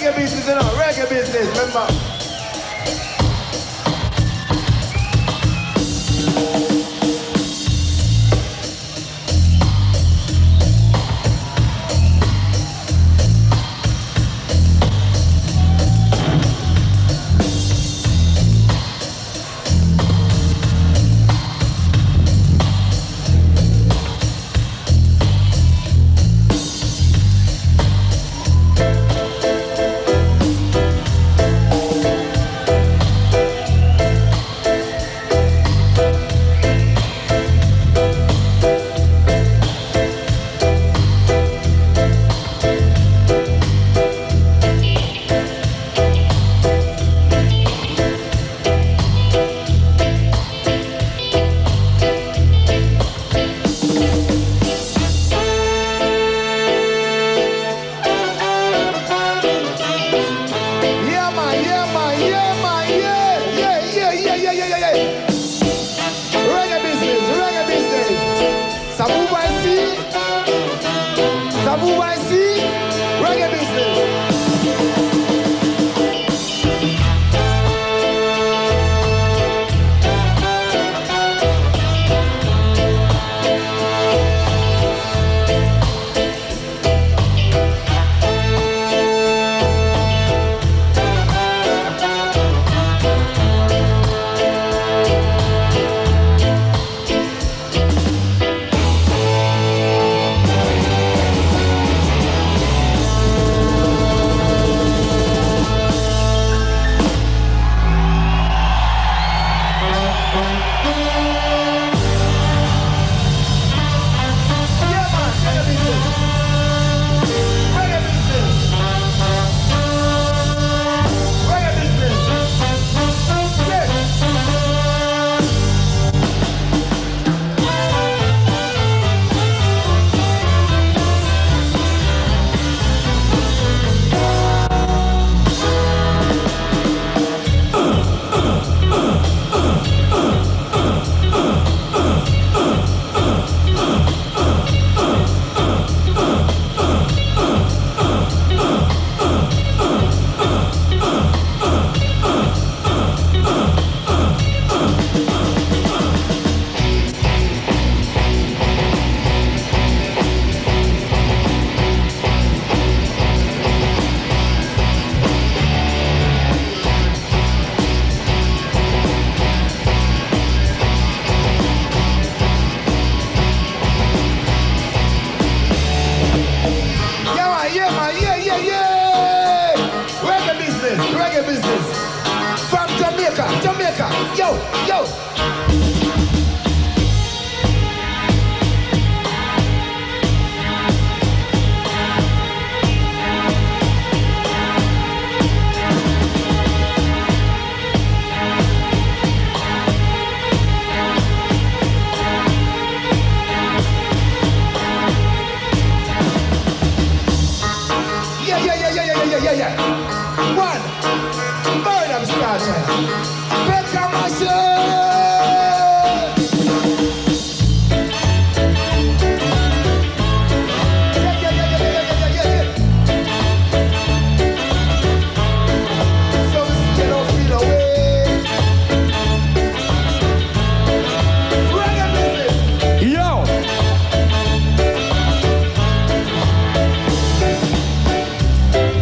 reggae business, you know, reggae business, remember?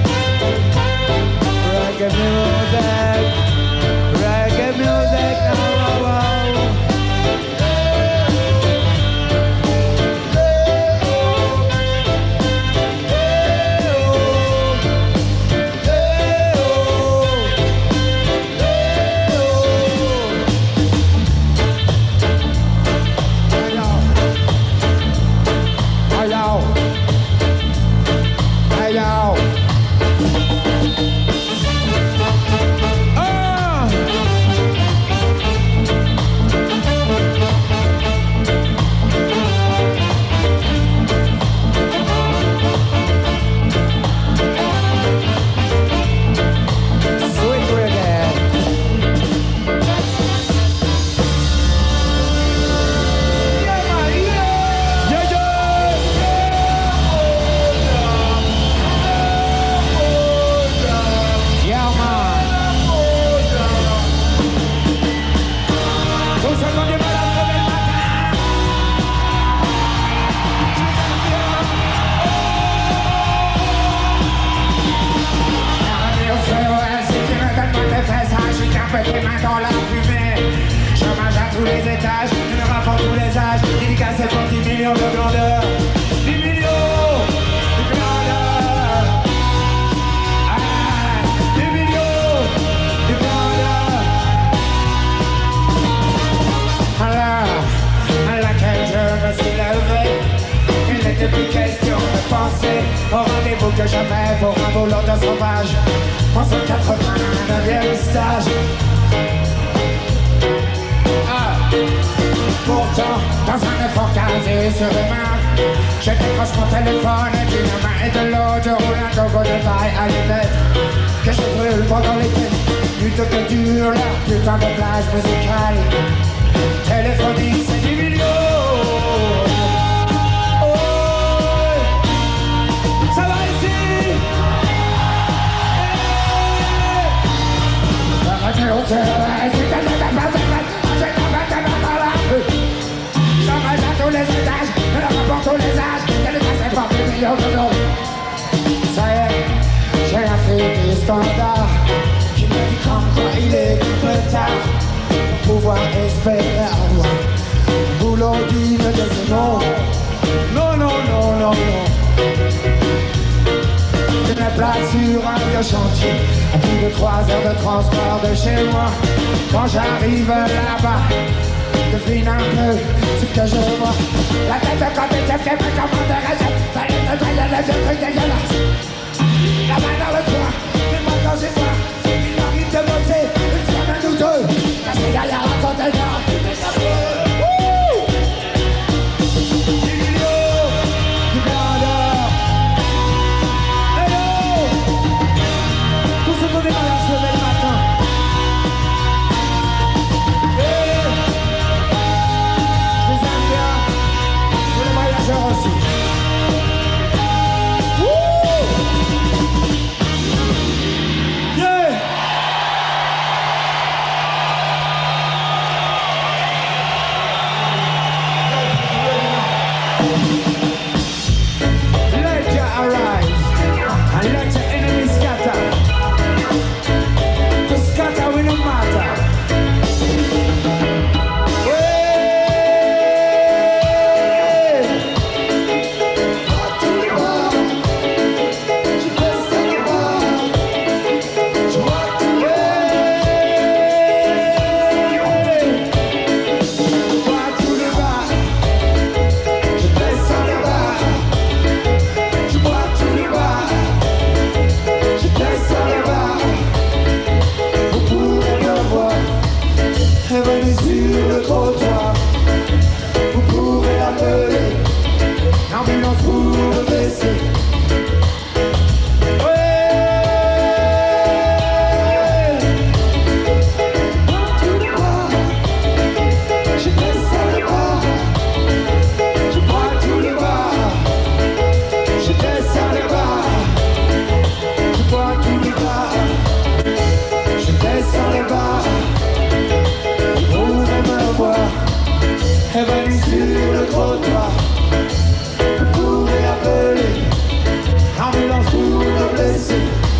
Reggae music now. fait tes mains dans la fumée. Chômage à tous les étages, une rap pour tous les âges. Dédicacé pour 10 millions de grandeur. 10 millions de grandeur. Ah, 10 millions de grandeur. Alors, à laquelle je me suis levé, il n'était plus question de penser au rendez-vous que j'avais pour un boulot de sauvage. En ce 89e stage. Pourtant, dans un effort quasi surhumain, je décroche mon téléphone d'une main et de l'autre, je roule un gogo de taille à lunettes que je brûle pendant l'été. Lutte que dure la putain de plage musicale. Téléphonique, c'est 10 millions. Oh, ça va ici. Chômage à tous les étages, de la rap pour tous les âges, dédicacé pour 10 millions de dollars. Ça y est, j'ai la fille du standard qui me dit comme quoi il est peu tard pour pouvoir espérer avoir boulot digne de ce nom. Non, non, non, non, non. Je me place sur un vieux chantier à plus de 3 heures de transport de chez moi. Quand j'arrive là-bas, devine un peu ce que je vois. La tête de côté, chef, qui me commande de recette. Ça y est, le truc dégueulasse. La main dans le coin, fais-moi quand j'ai faim. Il m'arrive de bosser une semaine ou deux. Caché derrière un conteneur, mais ça peut. Évanouie sur le trottoir, vous pourrez appeler l'ambulance pour le blessé.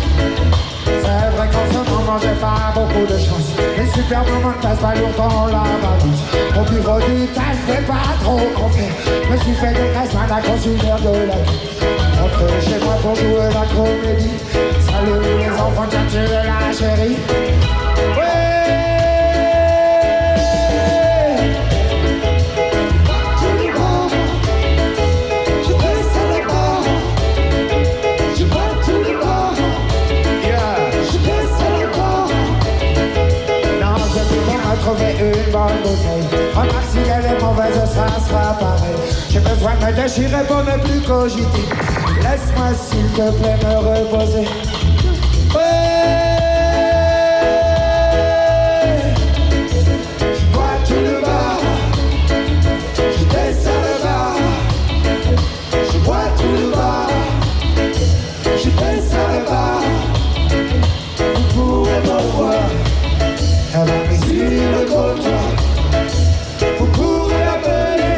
C'est vrai qu'en ce moment j'ai pas beaucoup de chance. Les super moments ne passent pas longtemps la valise. Au bureau du tâche, j'ai pas trop compris. Me suis fait des graisses, mal à considère de la vie. Rentre chez moi pour jouer la comédie. Salut les enfants, tiens tu es la chérie. Ouais. Trouver une bonne bouteille. Remarque si elle est mauvaise, ça sera pareil. J'ai besoin de me déchirer pour ne plus cogiter. Laisse-moi s'il te plaît me reposer. Ouais. Je bois tout le bar, je descends le bar. Je bois tout le bar, je descends le bar. Vous pourrez me voir. Sur le trottoir, vous pourrez appeler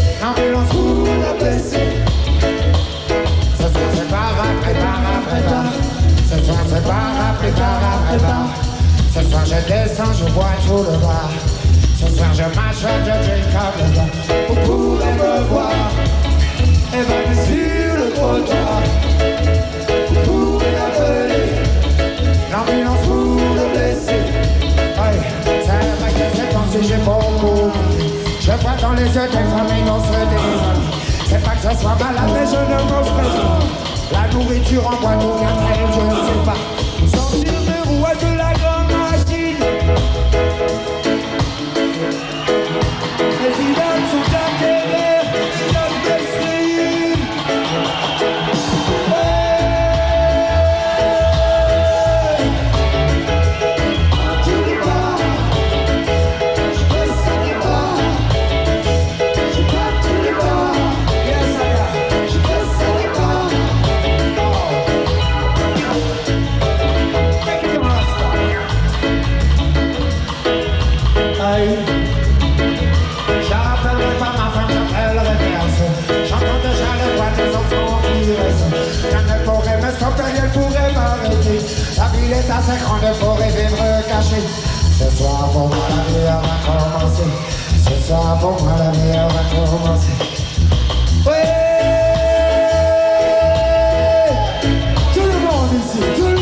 l'ambulance pour la blessée. Ça se prépare après, descends, je bois tout le bar. Ce soir je m'achète, je drink comme le gars. Vous pourrez me voir évacué sur le trottoir. Vous pourrez appeler l'ambulance pour le blessé. Oui, c'est vrai que c'est comme si j'ai beaucoup. Je vois dans les yeux des femmes et non se désolent. C'est pas que je sois malade, mais je ne mange pas. La nourriture en bois nous vient-elle, je ne sais pas. Sortir des rouages de la grande machine. Les villages sont atterrés, l'homme décide. J'appellerai pas ma femme, j'appellerai personne. J'entends déjà les voix des enfants qui restent. Rien ne pourrait me stopper, rien pourrait m'arrêter. La ville est assez grande pour rêver me cacher. Ce soir pour moi la meilleure va commencer. Ce soir pour moi la meilleure va commencer. Oui, tout le monde ici, tout le monde.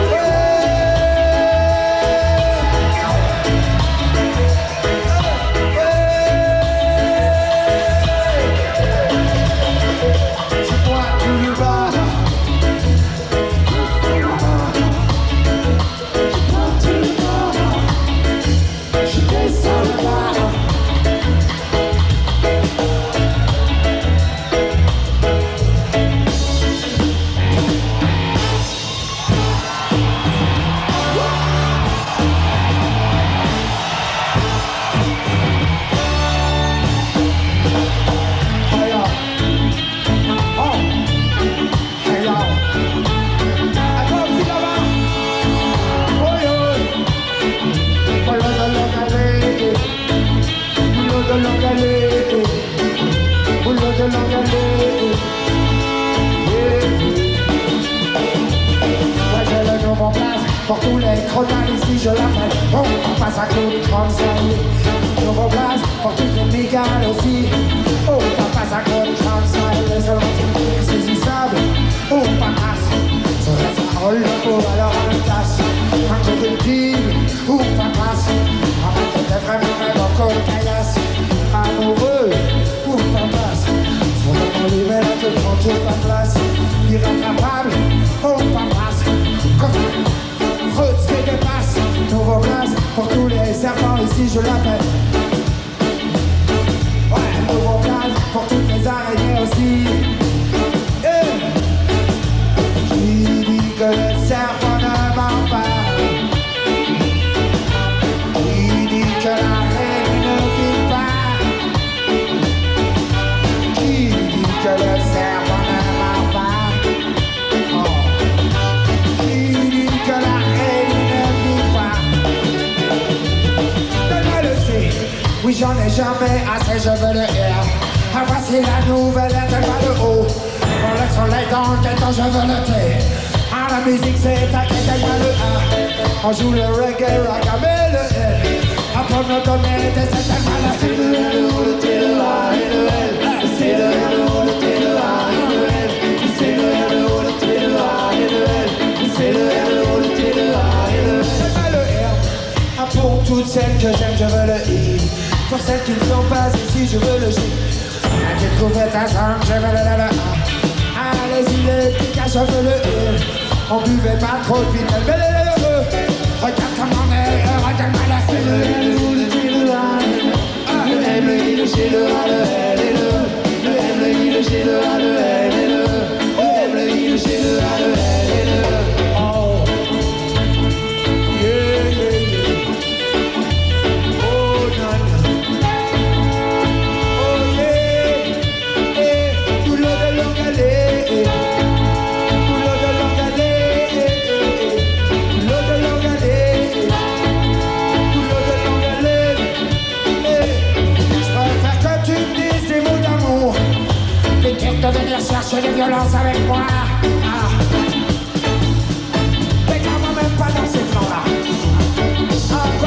Pour tous les crottins ici je l'appelle. On passe à coup de comme ça. Nouveau place pour toutes les mégales aussi. On passe à coup de comme ça. Les seuls saisissables. On passe. Ce reste à rôle pour alors à la tasse. Un coup de deal. On passe. Avant que t'es vraiment encore caillasse. Amoureux. On passe. Sur le niveau là te prends toute la place. Irrattrapable. On passe. Ce qui dépasse, nouveau place pour tous les serpents ici je l'appelle. Ouais, nouveau place pour toutes les araignées aussi. Qui dit que le serpent ne ment pas? Qui dit que l'araignée ne vit pas? Qui dit que le serpent ne ment pas? Oh. Qui dit que l'araignée oui, j'en ai jamais assez, je veux le air. Ah, voici la nouvelle, elle va de haut. Pour le soleil dans le temps, je veux le thé. Ah, la musique c'est ta quête, elle va le A. On joue le reggae, rockabilly, le L. Après me donner des aides, elle va la C, le L, le T, le A et le L. C'est le L, le T, le A et le L. C'est le L, le T, le A et le L. C'est le L, le T, le A et le L. Elle va le R. Ah, pour toutes celles que j'aime, je veux le I. Pour celles qui ne sont pas ici, je veux le G. À qui trouver ta sang, je veux le A. Allez-y les petits gars, je veux le E. On buvait pas trop de vite, mais le E. Regarde comme on est, regarde-moi la C, le L, le T, le A. Le M, le I, le G, le A, le L et le M, le I, le G, le A, le L et le M, le I, le G, le A, le L et le Oh. Yeah, yeah, yeah. Oh, non, non. De venir chercher les violences avec moi. Mais quand même pas dans ces plans-là.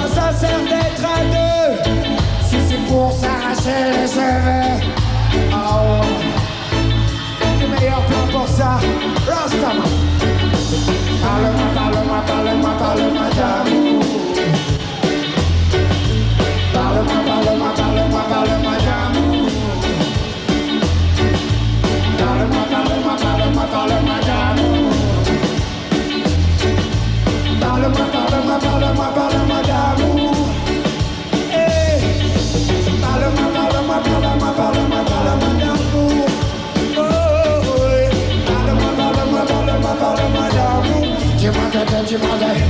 tu prendrais.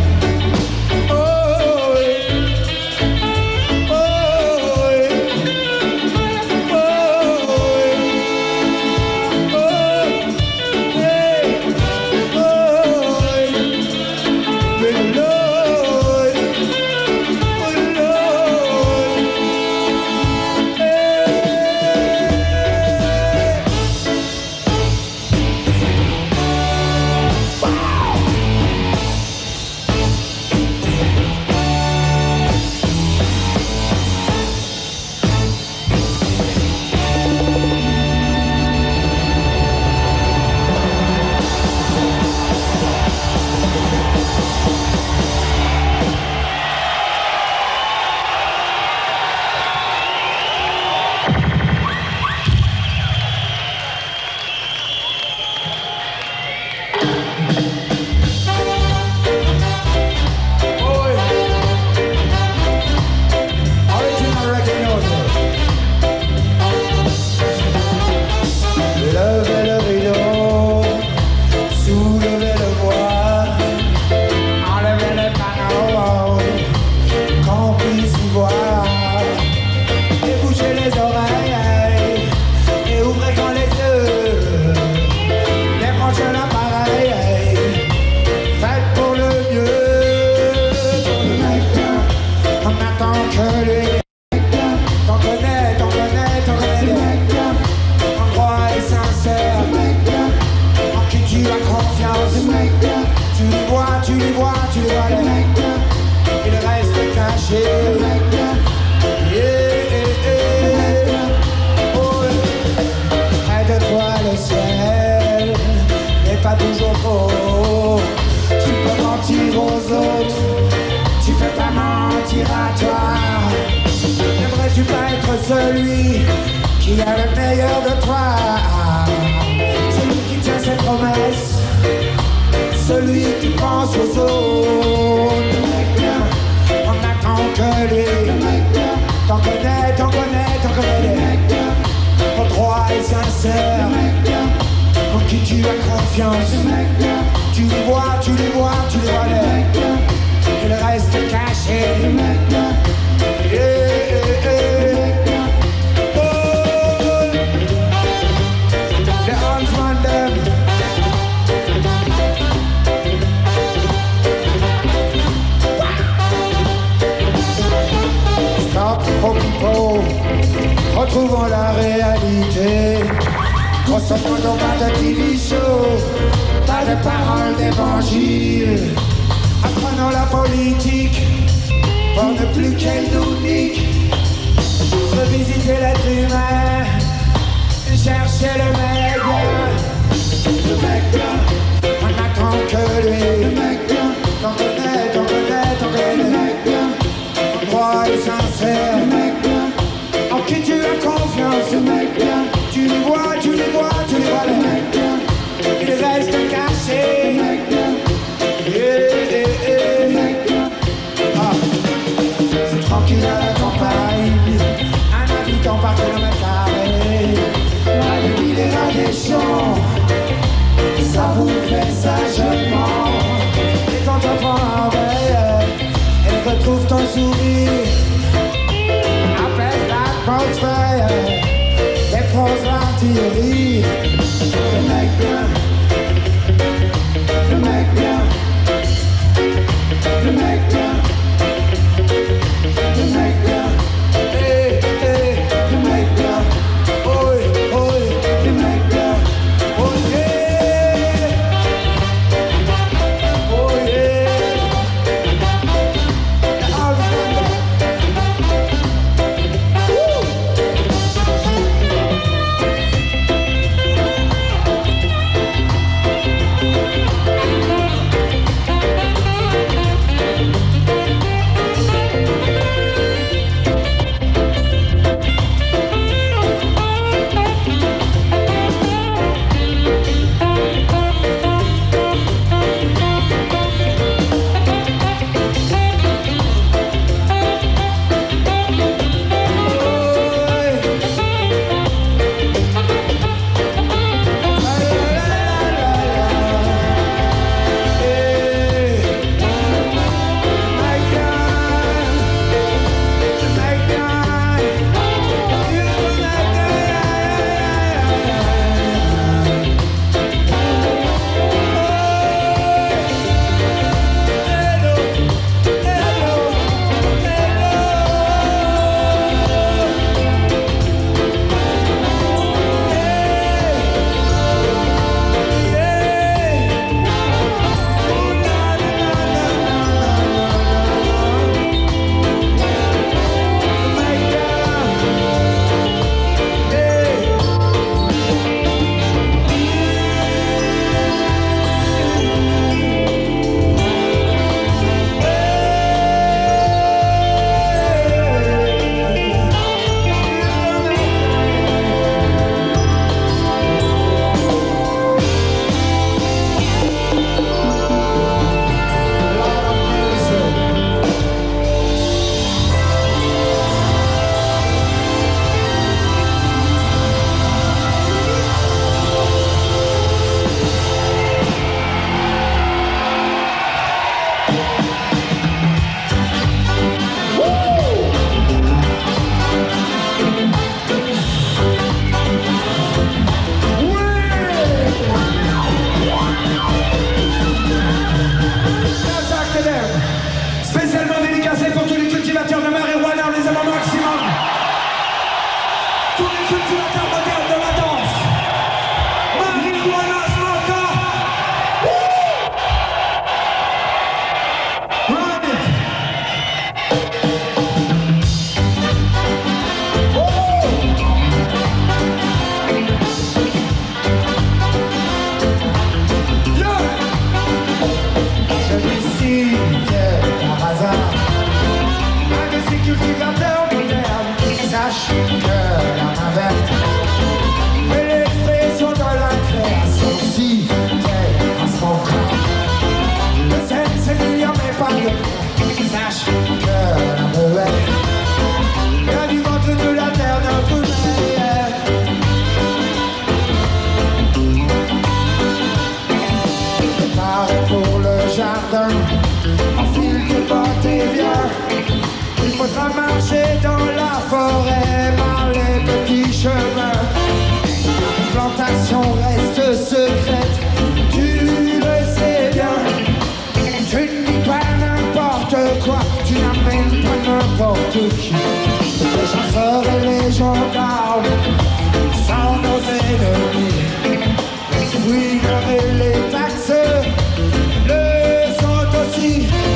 Celui qui a le meilleur de toi, celui qui tient ses promesses, celui qui pense aux autres. On n'attend que lui. T'en connais, t'en connais, t'en connais. Ton droit est sincère, en qui tu as confiance. Tu les vois, tu les vois, tu les vois, et le reste est caché. Retrouvons la réalité, consommons pas de TV show, pas de paroles d'évangile. Apprenons la politique pour ne plus qu'elle nous nique. Revisiter l'être humain, chercher le mec bien, on n'attend que lui. T'en connais, t'en connais, t'en connais. Ton droit est sincère, en qui tu as confiance. Tu les vois, tu les vois, tu les vois, il reste caché. C'est tranquille à la campagne, un habitant par kilomètre carré. La ville et la des champs, ça vous fait sagement. Et quand on prend un verre, elle retrouve ton sourire. Appelle l'atmosphère, dépose l'artillerie. Le mec bien, le mec bien, le mec bien, le mec bien. cultivateur moderne, sache que la main verte est l'expression de la création. Si t'es un sport, le scène c'est million mais pas de sache que la muette vient du ventre de la terre notre mère. Préparé pour le jardin, enfile tes bottes et viens. Il faudra marcher dans la forêt par les petits chemins. La plantation reste secrète, tu le sais bien. Tu ne dis pas n'importe quoi, tu n'amènes pas n'importe qui. Les chasseurs et les gendarmes sont nos ennemis. Les fouilleurs et les taxes le sont aussi.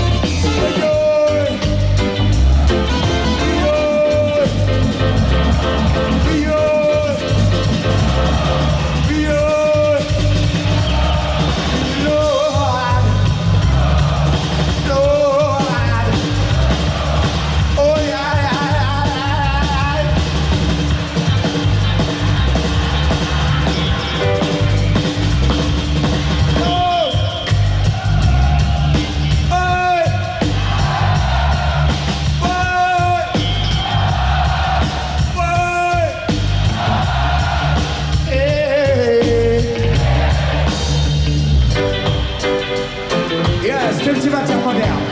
Cultivateur moderne.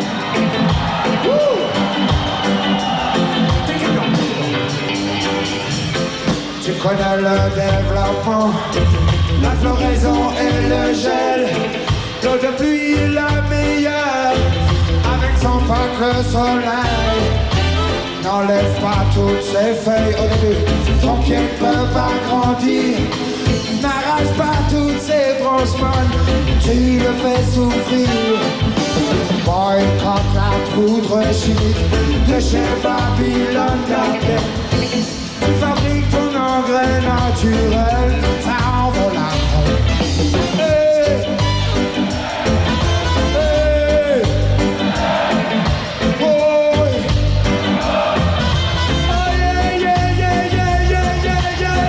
Tu connais le développement, la floraison et le gel. L'eau de pluie la meilleure, avec son pote le soleil. N'enlève pas toutes ces feuilles au début, ton pied ne peut pas grandir. N'arrache pas toutes ces branches molles, tu le fais souffrir. Boycott la poudre chimique de chez Babylone Garden. Tu fabriques ton engrais naturel, ça en vaut la peine. Hey, hey, oh, oh yeah, yeah, yeah, yeah, yeah, yeah, yeah.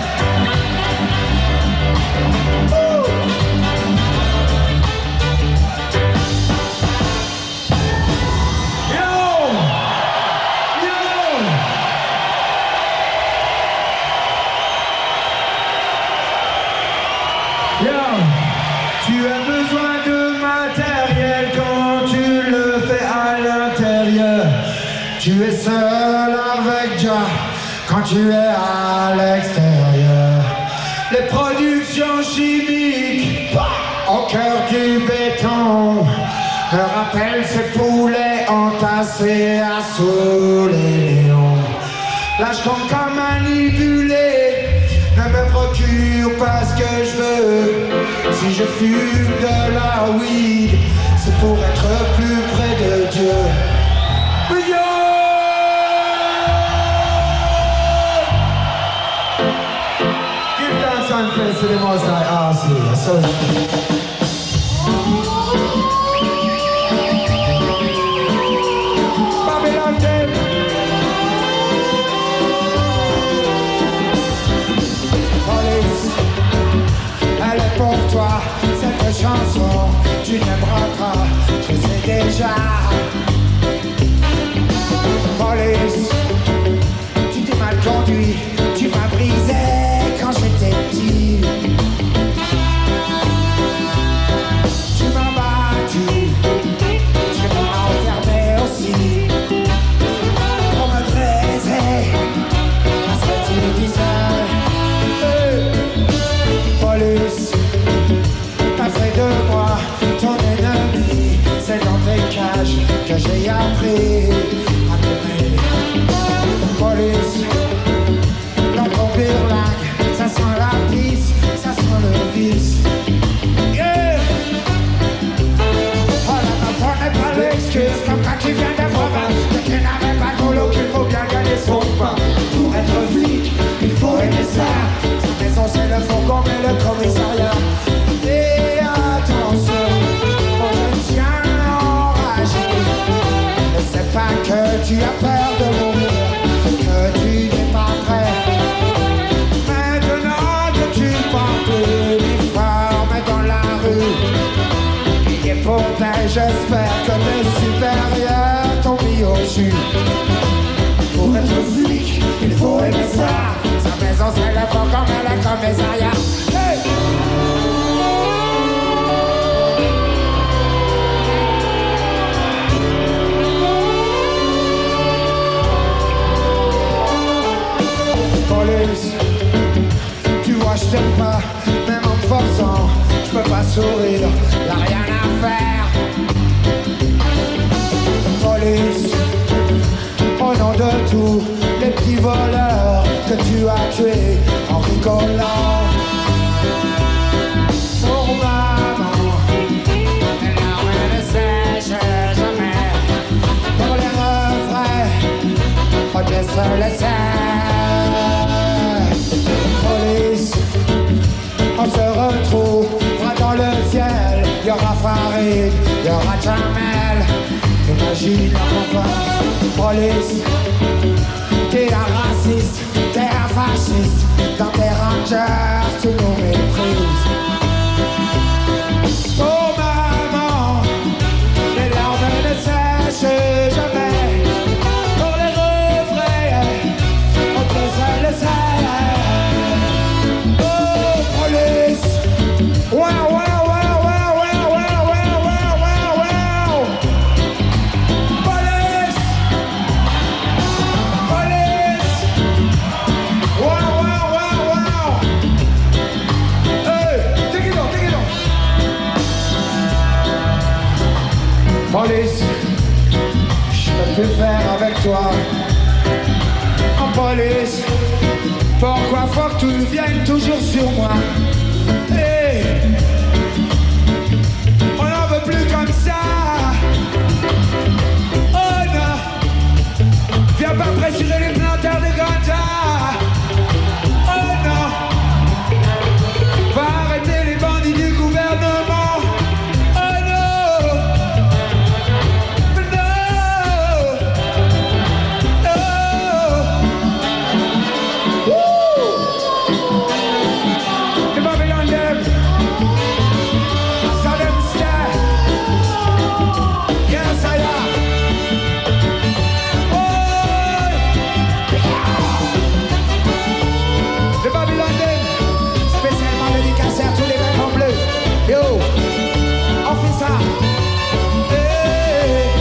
Tu as besoin de matériel quand tu le fais à l'intérieur. Tu es seul avec Jah quand tu es à l'extérieur. Les productions chimiques au cœur du béton me rappellent ces poulets entassés à sous les néons. Là je compte comme manipulé, ne me procure pas ce que je veux. Si je fume de la weed, c'est pour être plus près de Dieu. Yo! Give thanks and praise to the Most High. Ah, c'est ça. Babylon Day. Elle est pour toi, cette chanson, tu n'aimeras pas, je sais déjà. Police, tu t'es mal conduit, tu m'as brisé quand j'étais petit. que tu as peur de mourir, que tu n'es pas prêt. Maintenant que tu portes l'uniforme dans la rue, et pourtant j'espère que les supérieurs t'ont mis au jus. Pour être flic, il faut aimer ça. Sa maison c'est le fort comme elle est commissariat. Hey! Police, tu vois je t'aime pas, même en me forçant, je peux pas sourire, y'a rien à faire. Police, au nom de tous les petits voleurs que tu as tués en rigolant. Pour maman, les larmes ne sèchent jamais. Pour les refrains, on laisse le sel. Police, on se retrouvera dans le ciel. Il y aura Farid, il y aura Jamel. Imagine enfin. Police, t'es un raciste, t'es un fasciste. Dans tes rangers, tu nous méprises. Oh maman, les larmes ne sèchent jamais. Pour les refrains, on te laisse le sel. Oh police, wow, wow, wow, wow, wow, wow, wow, wow, wow. Police, police, wow, wow, wow, wow. Hey, take it on, take it on. Police, je peux plus faire avec toi. En police, pourquoi faut que tu viennes toujours sur moi? Hey, on n'en veut plus comme ça. Oh non, viens pas pressurer les planteurs de ganja. Oh non, va arrêter les bandits du gouvernement. Oh non, non, non. Woo! The Babylon them, I saw them stare. Yes I am. Le Babylon them, spécialement dédicacé à tous les mecs en bleu. Yo, on fait ça. Hey.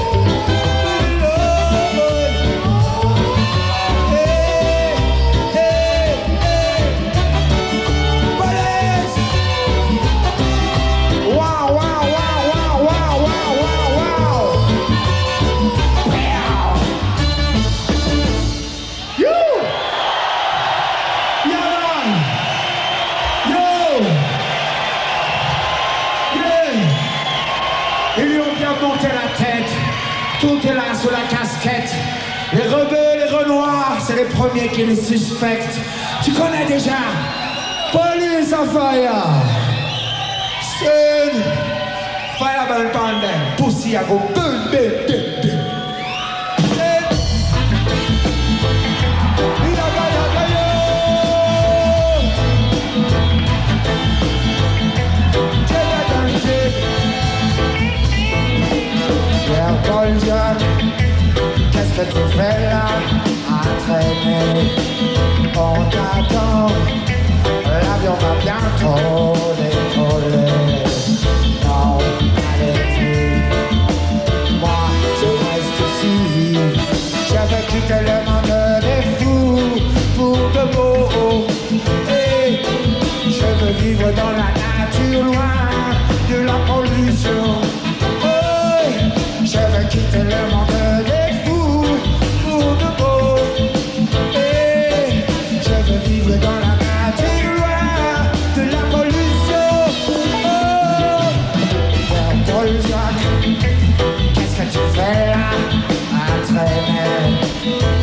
Hey. Hey. Hey. Police. Wow, wow, wow, wow, wow, wow, wow, wow. You. Yeah. Yo. Yeah. Ils lui ont bien monté la tête. Tout est là sous la casquette. Les rebeux, les renoirs, c'est les premiers qui les suspectent. Tu connais déjà. Police on fire. Sun. Fire burn pandem. Pussy I go burn, burn, burn, burn. Paul John, qu'est-ce que tu fais là à traîner? On t'attend, l'avion va bientôt décoller. Non, allez-y, moi je reste ici. Je vais quitter le monde des fous pour de beau. Et je veux vivre dans la nature loin de la pollution. Je veux quitter le monde des fous pour de beau. Et je veux vivre dans la nature loin de la pollution. Oh, Paul Jacques, qu'est-ce que tu fais là à traîner?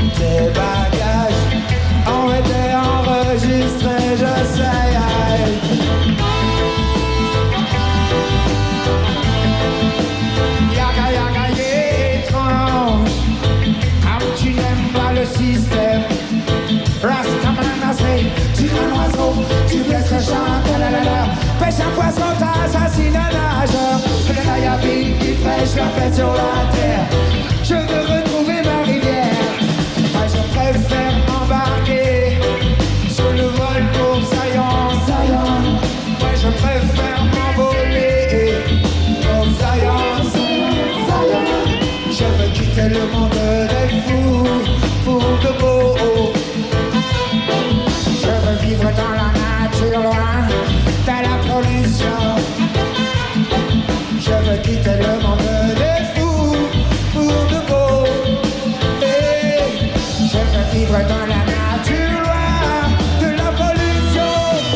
je la pète sur la terre. Je veux retrouver ma rivière. Moi je préfère m'embarquer sur le vol pour Zion, Zion. Moi je préfère m'envoler pour Zion, Zion, Zion. Je veux quitter le monde des fous pour de beau. Je veux vivre dans la nature loin de la pollution. Je veux quitter le monde des fous pour de beau. Je veux vivre dans la nature loin de la pollution.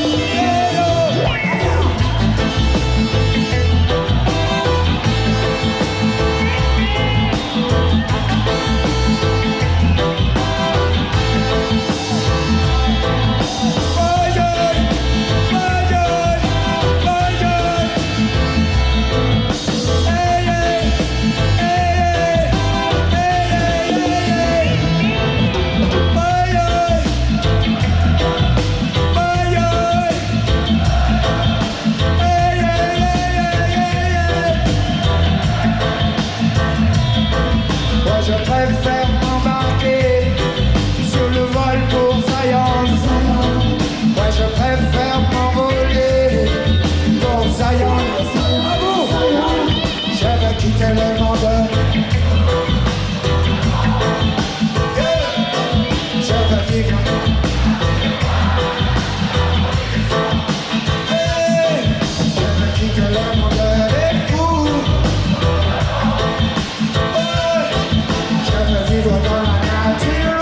Je préfère m'embarquer sur le vol pour Zion, Zion. Ouais, je préfère m'envoler pour Zion, Zion. Je veux quitter le monde. Je veux vivre. Je veux quitter le monde des fous. Vivre dans la nature.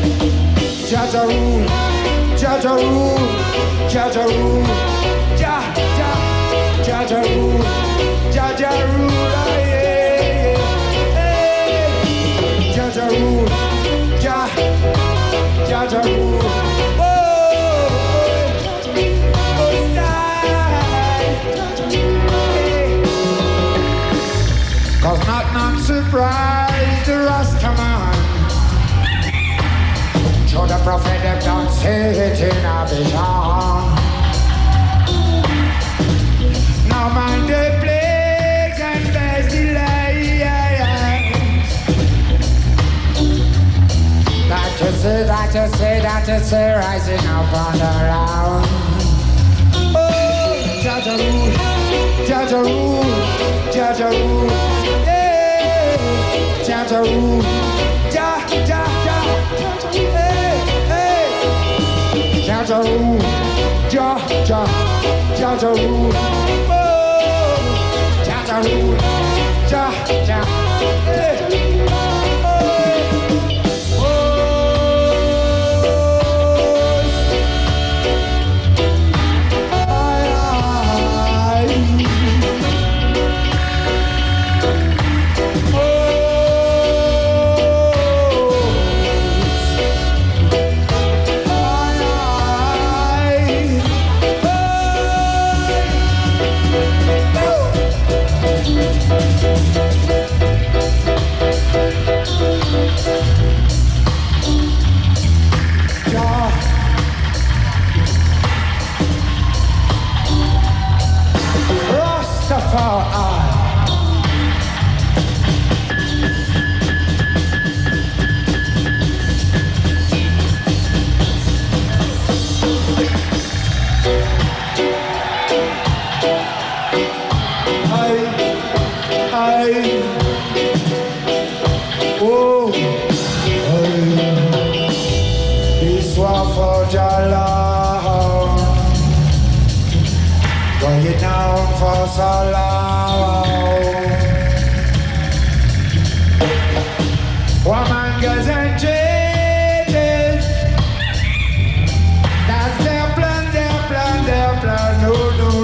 Jaja rule, Jaja rule, Jaja rule, Jah. Jaja rule, Jaja rule, oh yeah, hey. Jaja rule, Jaja rule, oh, hey. 'Cause not surprised the Rastaman. Show the prophet them don't say it in a vision. Now mind the plagues and pestilence. That you see, rising up on the ground. Oh, Jaja rule, Jaja rule, Jaja rule, yeah, Jaja rule, Jaja, hey, hey, Jaja rule, Jaja rule, oh, Jaja rule, Jaja, hey, oh, so long. Woman girls and children, that's their plan, no,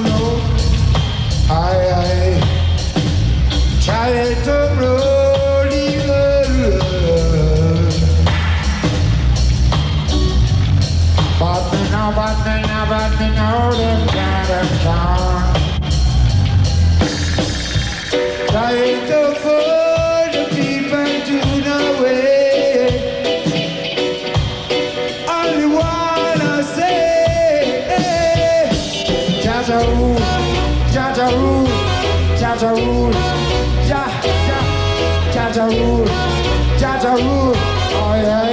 I try to roll even, but me know them can't. Trying to fool the people to the way. Only wanna say, hey, Jaja rule, Jaja rule, Jaja rule, Jaja rule, Jaja rule, oh yeah,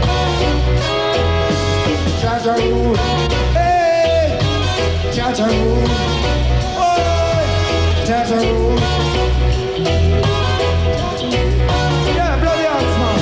Jaja rule, hey, Jaja rule, oh yeah, Jaja rule. Yeah, blow the arms, man.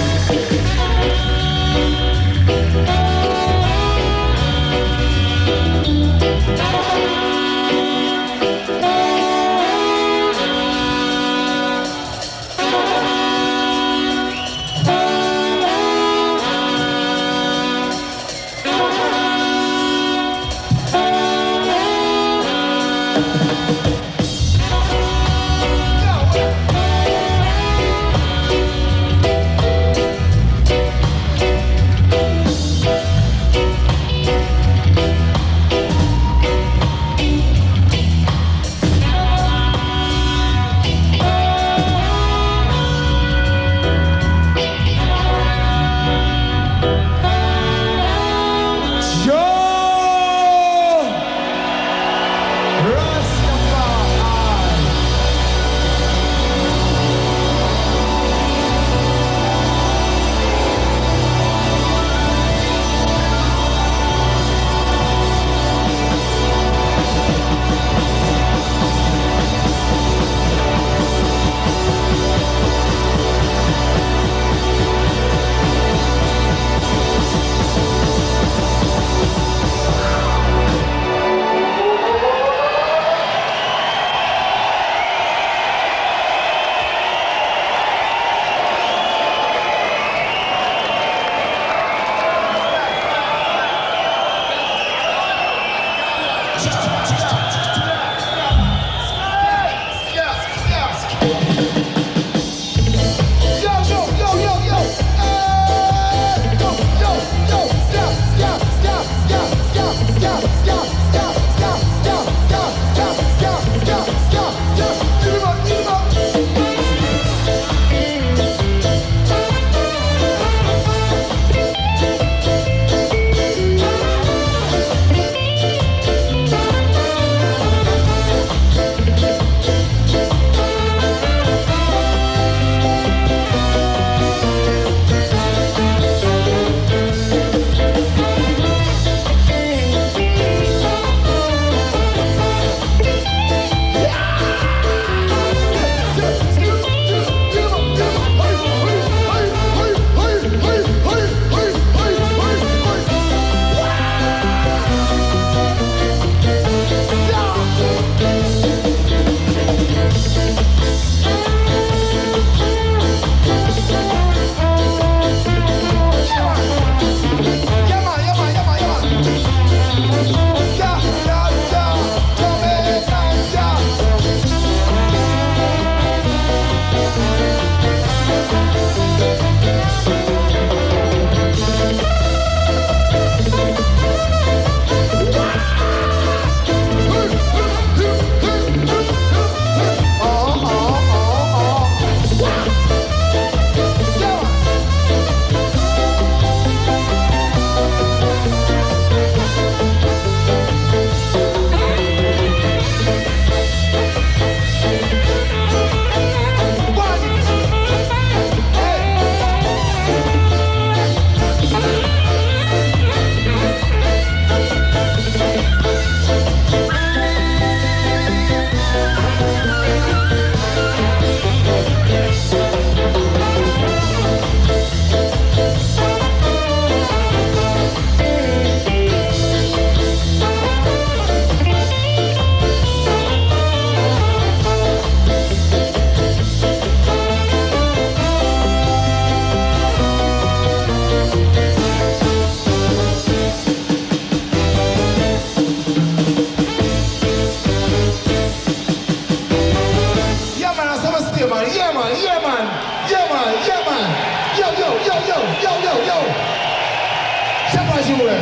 you, man. Yeah, man. Yeah, man. Yeah, man. Yeah, man. Yo, yo, yo, yo, yo, yo, yo. C'est pas joué.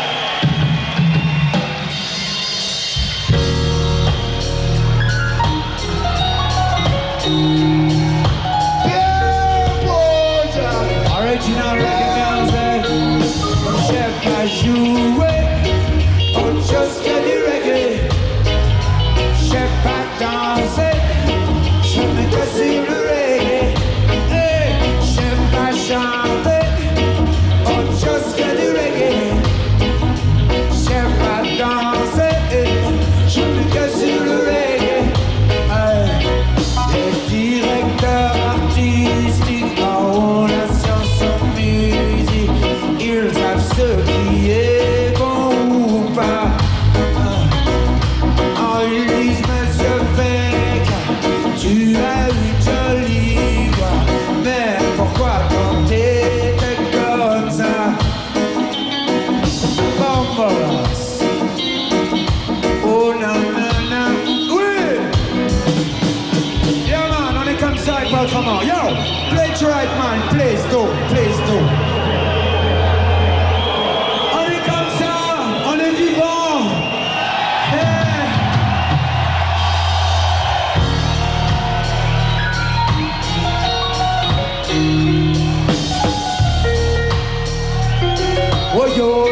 Original reggae music, chef a joué, oh just que du reggae, chef a dansé, je me que sur le reggae, hey, chef a chanté, oh just que du reggae, chef a dansé, je me que sur le reggae, hey, les directeurs artistiques en relation sans musique, ils savent ce qui est bon ou pas. Ils disent Monsieur Beck, tu as eu joli voix, mais pourquoi quand t'étais comme ça? Bombolas, oh non non non, oui. Yeah man, on est comme ça, well, come on, yo, play it right man, please do, please do. On est comme ça, on est vivant. Yeah. Oh yo,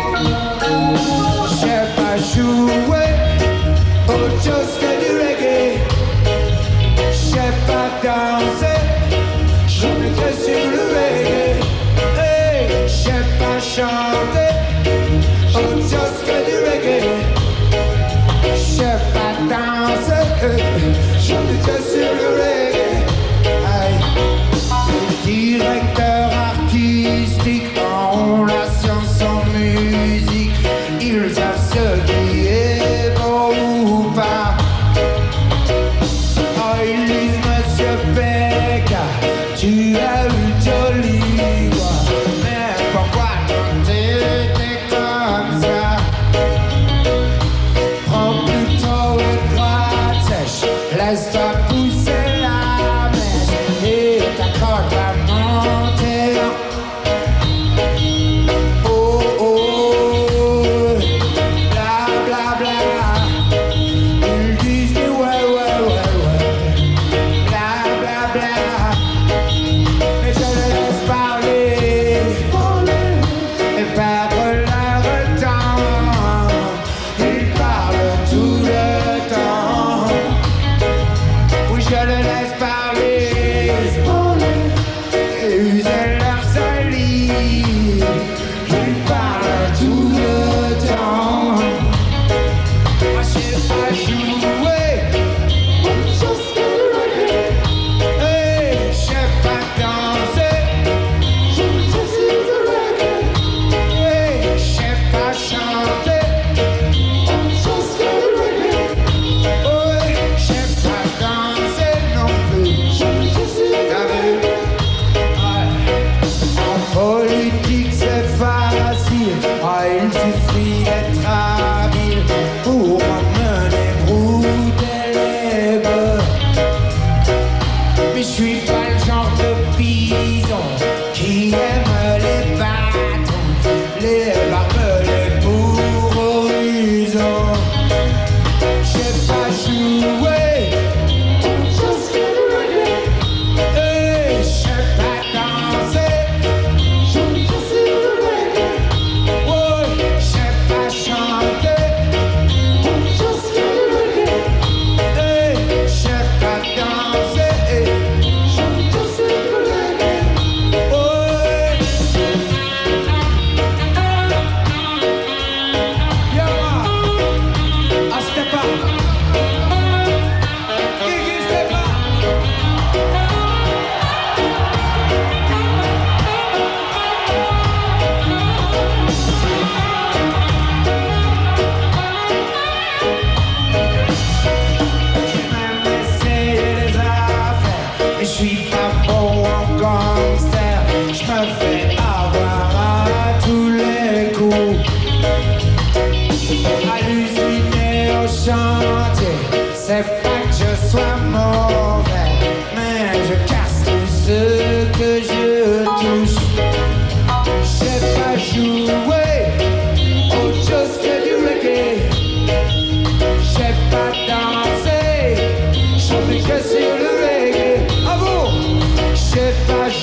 j'ai pas joué, oh just que du reggae, j'ai pas dansé, je me que sur le reggae, hey, j'ai pas chanté, oh just que du reggae, j'ai pas dansé, je me que sur le reggae, hey, le directeur artistique en relation sans musique, ils savent ce qui est beau ou pas. Oh, ils disent Monsieur Beck, tu as eu joli voix, mais pourquoi quand t'étais comme ça? Prends plutôt une gratte sèche, laisse-toi pousser la mèche et t'accorde à monter. Oh oh, bla bla bla, ils disent mais ouais, bla bla bla, mais je les laisse parler et perdre leur temps, ils parlent tout le temps, oui je les laisse parler et user leur salive, ils parlent tout le temps. Moi j'ai pas joué, hey, j'ai pas dansé, hey, j'ai pas chanté, oh, j'ai pas dansé non plus. T'as vu? Ouais. En politique c'est facile, ah, il suffit d'être habile pour emmener brouter les bœufs. Mais je suis pas le genre de bison qui aime les bâtons, les barbelés pour horizon. J'ai pas joué, hey, j'ai pas dansé, oh, j'ai pas chanté, hey, j'ai pas dansé, oh, yeah, I step up, Gigi step up. J'ai même essayé les affaires, mais je suis pas bon en gangster. Je me fais avoir à tous les coups, halluciné au chantier. C'est pas que je sois mauvais, mais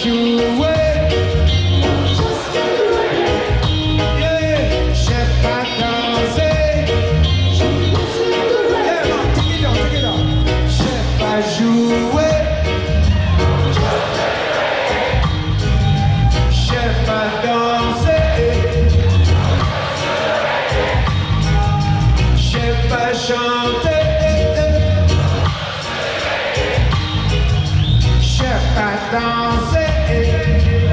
jouer. Yeah, j'ai pas dansé. Yeah, man, take it down. J'ai pas joué. J'ai pas dansé. J'ai pas chanté. J'ai pas dansé.